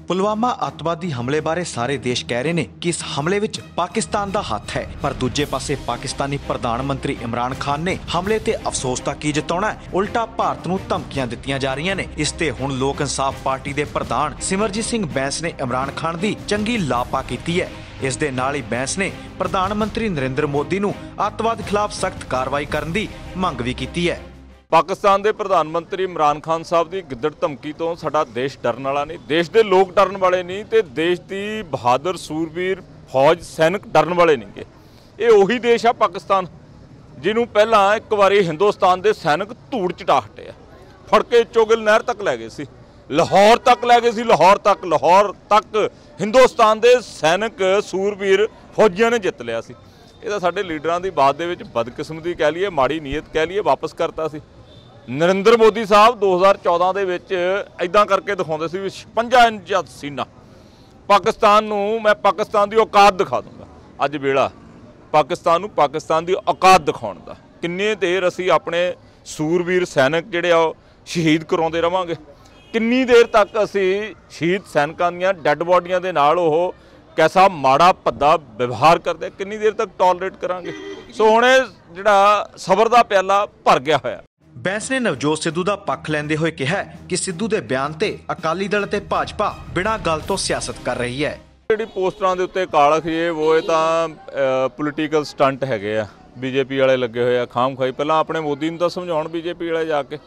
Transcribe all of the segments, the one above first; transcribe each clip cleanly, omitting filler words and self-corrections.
पुलवामा अतवादी हमले बारे सारे देश कह रहे हैं कि इस हमले विच पाकिस्तान दा हाथ है, पर दूजे पासे पाकिस्तानी प्रधानमंत्री इमरान खान ने हमले ते अफसोस तां की जताउणा है, उल्टा भारत नूं धमकियां दित्तियां जा रहीआं ने। इस ते हुण लोक इंसाफ पार्टी दे प्रधान सिमरजीत सिंह बैंस ने इमरान खान दी चंगी लापा कीती है। इस दे नाल ही बैंस ने प्रधानमंत्री नरेंद्र मोदी नूं अतवाद खिलाफ सख्त कार्रवाई करन दी मंग भी कीती है। पाकिस्तान के प्रधानमंत्री इमरान खान साहब की गिद्दड़ धमकी तो साडा देश डरन वाला नहीं, देश के लोग डरन वाले नहीं, तो देश की बहादुर सूरवीर फौज सैनिक डरन वाले नहीं गे। ये उही देश आ पाकिस्तान जिन्होंने पहला एक बारी हिंदुस्तान के सैनिक धूड़ चटा हटे, फड़ के चोगिल नहर तक लै गए सी, लाहौर तक लै गए सी, लाहौर तक हिंदुस्तान के सैनिक सूरवीर फौजियों ने जित लिया सी। ये तो साडे लीडरां दी बात दे विच बदकिस्मती कह लीए, माड़ी नीयत कह लीए, वापस करता सी। नरेंद्र मोदी साहब 2014 दे विच इदां करके दिखाउंदे सी 56 इंच दा सीना, पाकिस्तान नूं मैं पाकिस्तान दी औकात दिखा दूंगा। अज वेला पाकिस्तान नूं पाकिस्तान दी औकात दिखाउण दा। किन्नी देर असीं अपने सूरवीर सैनिक जिहड़े आ शहीद कराउंदे रहांगे, किन्नी देर तक असीं शहीद सैनिकां दीयां डैड बॉडीआं दे नाल ओह कैसा माड़ा भद्दा व्यवहार करते, कितनी देर तक टॉलरेट करांगे। सो हुण जिहड़ा सबर दा प्याला भर गया होया। बैंस ने नवजोत सिद्धू दा पक्ष लैंदे होए कहा कि सिद्धू दे बयान ते अकाली दल ते भाजपा बिना गल तो सियासत कर रही है। जिहड़ी पोस्टरां दे उत्ते कालख ये वो तां पोलीटिकल स्टंट हैगे आ, बीजेपी वाले लगे होए आ खाम खाई। पहलां अपने मोदी नूं तां समझाउण बीजेपी वाले जाके,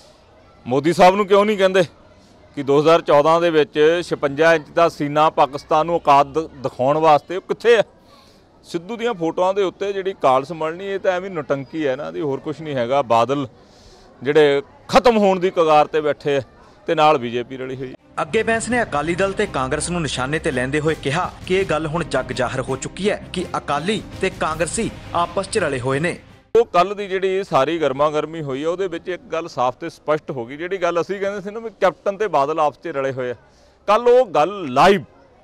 मोदी साहब नूं क्यों नहीं कहंदे कि 2014 ਦੇ ਵਿੱਚ 56 ਇੰਚ ਦਾ ਸੀਨਾ ਪਾਕਿਸਤਾਨ ਨੂੰ ਔਕਾਤ ਦਿਖਾਉਣ ਵਾਸਤੇ ਕਿੱਥੇ ਹੈ। ਸਿੱਧੂ ਦੀਆਂ ਫੋਟੋਆਂ ਦੇ ਉੱਤੇ ਜਿਹੜੀ ਕਾਲ ਸਮਝਣੀ ਇਹ ਤਾਂ ਐਵੇਂ ਨਟੰਕੀ ਹੈ ਨਾ ਦੀ, ਹੋਰ ਕੁਝ ਨਹੀਂ ਹੈਗਾ। ਬਾਦਲ ਜਿਹੜੇ ਖਤਮ ਹੋਣ ਦੀ ਕਗਾਰ ਤੇ ਬੈਠੇ ਆ ਤੇ ਨਾਲ ਬੀਜੇਪੀ ਰਲੀ ਹੋਈ। ਅੱਗੇ बैंस ने अकाली दल ਤੇ ਕਾਂਗਰਸ ਨੂੰ ਨਿਸ਼ਾਨੇ ਤੇ ਲੈਂਦੇ ਹੋਏ ਕਿਹਾ ਕਿ ਇਹ ਗੱਲ ਹੁਣ ਜੱਗ ਜ਼ਾਹਰ ਹੋ ਚੁੱਕੀ ਹੈ ਕਿ ਅਕਾਲੀ ਤੇ ਕਾਂਗਰਸੀ ਆਪਸ 'ਚ ਰਲੇ ਹੋਏ ਨੇ। ਉਹ ਕੱਲ ਦੀ ਜਿਹੜੀ ਸਾਰੀ ਗਰਮਾ ਗਰਮੀ ਹੋਈ ਆ ਉਹਦੇ ਵਿੱਚ ਇੱਕ ਗੱਲ ਸਾਫ਼ ਤੇ ਸਪਸ਼ਟ ਹੋ ਗਈ, ਜਿਹੜੀ ਗੱਲ ਅਸੀਂ ਕਹਿੰਦੇ ਸੀ ਨਾ ਵੀ ਕੈਪਟਨ ਤੇ ਬਾਦਲ ਆਪਸ 'ਚ ਰਲੇ ਹੋਏ ਆ। ਕੱਲ ਉਹ ਗੱਲ ਲਾਈਵ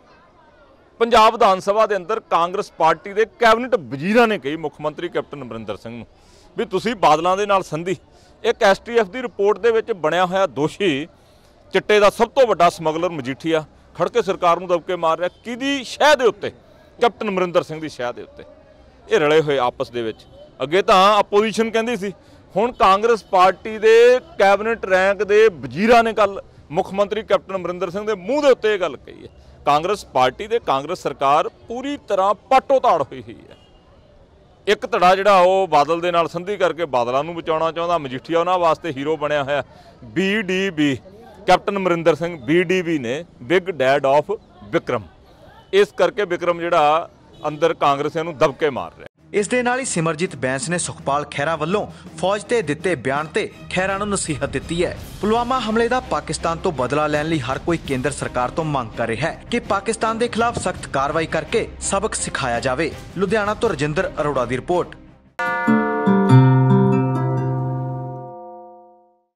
ਪੰਜਾਬ ਵਿਧਾਨ ਸਭਾ ਦੇ ਅੰਦਰ ਕਾਂਗਰਸ ਪਾਰਟੀ ਦੇ ਕੈਬਨਿਟ ਵਜ਼ੀਰਾਂ ਨੇ ਕਹੀ ਮੁੱਖ ਮੰਤਰੀ ਕੈਪਟਨ ਅਮਰਿੰਦਰ ਸਿੰਘ ਨੂੰ ਵੀ ਤੁਸੀਂ ਬਾਦਲਾਂ ਦੇ ਨਾਲ ਸੰਧੀ। ਇੱਕ STF ਦੀ ਰਿਪੋਰਟ ਦੇ ਵਿੱਚ ਬਣਿਆ ਹੋਇਆ ਦੋਸ਼ੀ ਚਿੱਟੇ ਦਾ ਸਭ ਤੋਂ ਵੱਡਾ ਸਮਗਲਰ ਮਜੀਠੀਆ ਖੜ ਕੇ ਸਰਕਾਰ ਨੂੰ ਦਬਕੇ ਮਾਰ ਰਿਹਾ। ਕਿਹਦੀ ਸ਼ਹਿ ਦੇ ਉੱਤੇ? ਕੈਪਟਨ ਅਮਰਿੰਦਰ ਸਿੰਘ ਦੀ ਸ਼ਹਿ ਦੇ ਉੱਤੇ ਇਹ ਰਲੇ ਹੋਏ ਆਪਸ ਦੇ ਵਿੱਚ। ਅੱਗੇ ਤਾਂ ਅਪੋਜੀਸ਼ਨ ਕਹਿੰਦੀ ਸੀ, ਹੁਣ ਕਾਂਗਰਸ ਪਾਰਟੀ ਦੇ ਕੈਬਨਿਟ ਰੈਂਕ ਦੇ ਵਜ਼ੀਰਾਂ ਨੇ ਕੱਲ ਮੁੱਖ ਮੰਤਰੀ ਕੈਪਟਨ ਅਮਰਿੰਦਰ ਸਿੰਘ ਦੇ ਮੂੰਹ ਦੇ ਉੱਤੇ ਇਹ ਗੱਲ ਕਹੀ ਹੈ। ਕਾਂਗਰਸ ਪਾਰਟੀ ਦੇ ਕਾਂਗਰਸ ਸਰਕਾਰ ਪੂਰੀ ਤਰ੍ਹਾਂ ਪਾਟੋ ਤਾੜ ਹੋਈ ਹੈ। ਇੱਕ ਧੜਾ ਜਿਹੜਾ ਉਹ ਬਾਦਲ ਦੇ ਨਾਲ ਸੰਧੀ ਕਰਕੇ ਬਾਦਲਾਂ ਨੂੰ ਬਚਾਉਣਾ ਚਾਹੁੰਦਾ, ਮਜੀਠੀਆ ਉਹਨਾਂ ਵਾਸਤੇ ਹੀਰੋ ਬਣਿਆ ਹੋਇਆ। BDB captain Amarinder Singh BDB ਨੇ ਬਿਗ ਡੈਡ ਆਫ ਵਿਕਰਮ, ਇਸ ਕਰਕੇ ਵਿਕਰਮ ਜਿਹੜਾ ਅੰਦਰ ਕਾਂਗਰਸੀਆਂ ਨੂੰ ਦਬਕੇ ਮਾਰ ਰਿਹਾ। ਇਸ ਦੇ ਨਾਲ ਹੀ ਸਿਮਰਜੀਤ ਬੈਂਸ ਨੇ ਸੁਖਪਾਲ ਖਹਿਰਾ ਵੱਲੋਂ ਫੌਜ ਤੇ ਦਿੱਤੇ ਬਿਆਨ ਤੇ ਖਹਿਰਾ ਨੂੰ ਨਸੀਹਤ ਦਿੱਤੀ ਹੈ। ਪੁਲਵਾਮਾ ਹਮਲੇ ਦਾ ਪਾਕਿਸਤਾਨ ਤੋਂ ਬਦਲਾ ਲੈਣ ਲਈ ਹਰ ਕੋਈ ਕੇਂਦਰ ਸਰਕਾਰ ਤੋਂ ਮੰਗ ਕਰ ਰਿਹਾ ਹੈ ਕਿ ਪਾਕਿਸਤਾਨ ਦੇ ਖਿਲਾਫ ਸਖਤ ਕਾਰਵਾਈ ਕਰਕੇ ਸਬਕ ਸਿਖਾਇਆ ਜਾਵੇ। ਲੁਧਿਆਣਾ ਤੋਂ ਰਜਿੰਦਰ ਅਰੋੜਾ ਦੀ ਰਿਪੋਰਟ।